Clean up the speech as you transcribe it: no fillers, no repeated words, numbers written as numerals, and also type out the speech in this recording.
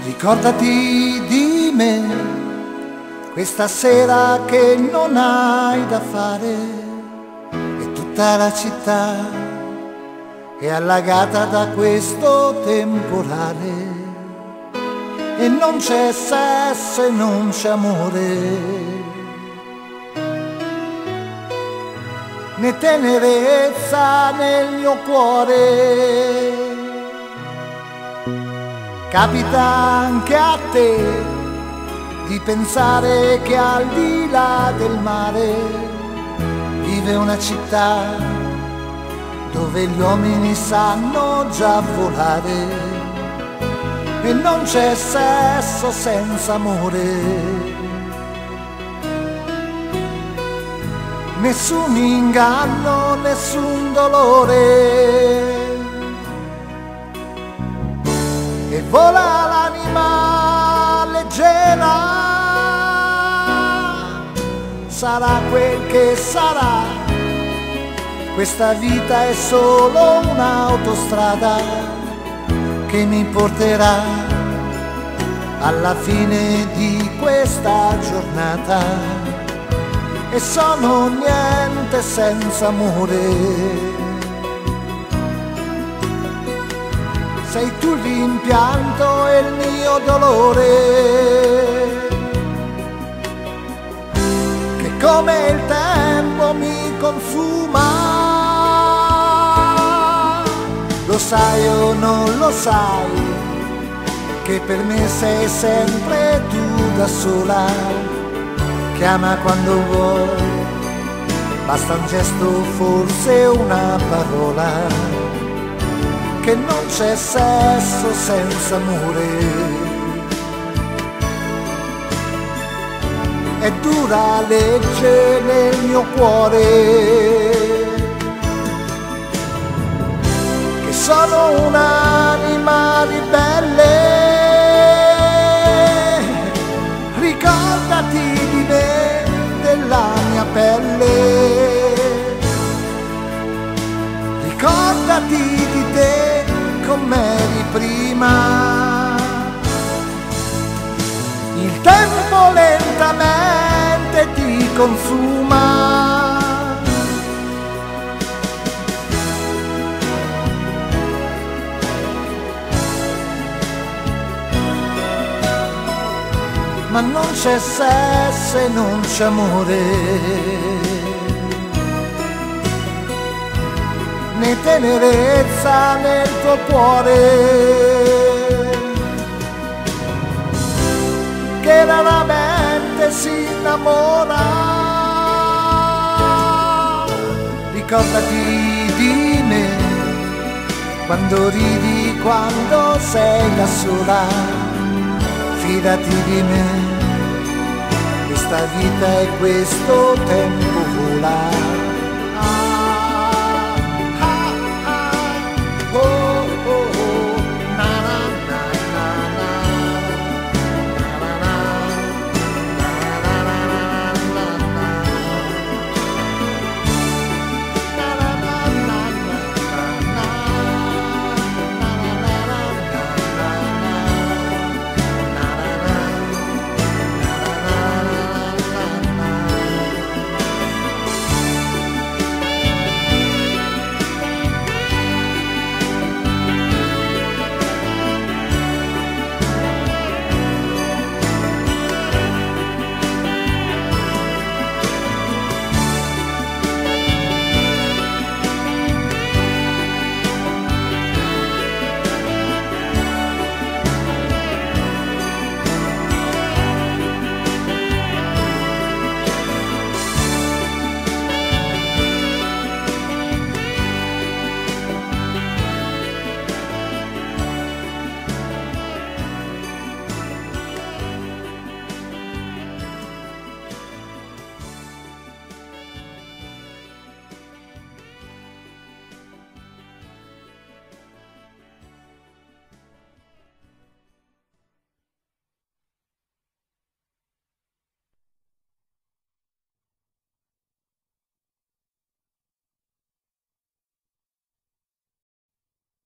Ricordati di me questa sera che non hai da fare e tutta la città è allagata da questo temporale e non c'è sesso e non c'è amore né tenerezza nel mio cuore. Capita anche a te di pensare che al di là del mare vive una città dove gli uomini sanno già volare e non c'è sesso senza amore, nessun inganno, nessun dolore. E vola l'anima leggera, sarà quel che sarà, questa vita è solo un'autostrada che mi porterà alla fine di questa giornata e sono niente senza amore. Sei tu il rimpianto e il mio dolore, che come il tempo mi consuma. Lo sai o non lo sai, che per me sei sempre tu da sola, che ama quando vuoi, basta un gesto, forse una parola, che non c'è sesso senza amore. È dura legge nel mio cuore, che sono un'anima ribelle. Ricordati di me, della mia pelle. Ricordati di te com'eri prima. Il tempo lentamente ti consuma. Ma non c'è sesso e non c'è amore, né tenerezza nel tuo cuore, che raramente si innamora. Ricordati di me, quando ridi, quando sei da sola, fidati di me, questa vita e questo tempo vola.